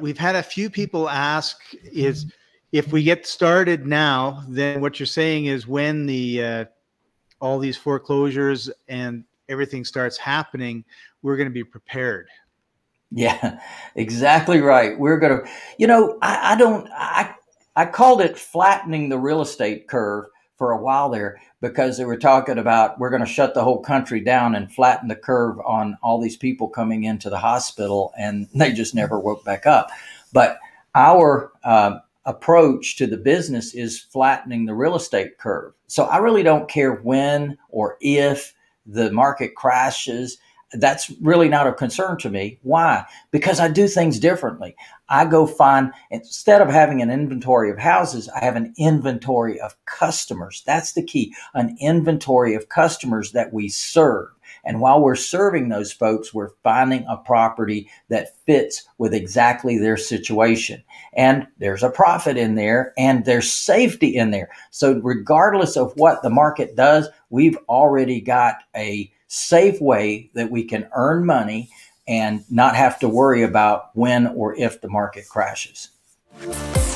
we've had a few people ask is if we get started now, then what you're saying is when the all these foreclosures and everything starts happening, we're going to be prepared. Yeah, exactly right. We're going to, I called it flattening the real estate curve for a while there because they were talking about we're going to shut the whole country down and flatten the curve on all these people coming into the hospital, and they just never woke back up. But our approach to the business is flattening the real estate curve. So I really don't care when or if the market crashes. That's really not a concern to me. Why? Because I do things differently. I go find, instead of having an inventory of houses, I have an inventory of customers. That's the key, an inventory of customers that we serve. And while we're serving those folks, we're finding a property that fits with exactly their situation. And there's a profit in there and there's safety in there. So regardless of what the market does, we've already got a safe way that we can earn money and not have to worry about when or if the market crashes.